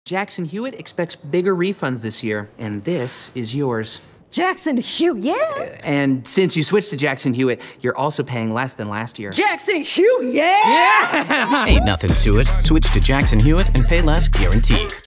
Jackson Hewitt expects bigger refunds this year, and this is yours. Jackson Hewitt, yeah! And since you switched to Jackson Hewitt, you're also paying less than last year. Jackson Hewitt, yeah! Yeah! Ain't nothing to it. Switch to Jackson Hewitt and pay less guaranteed.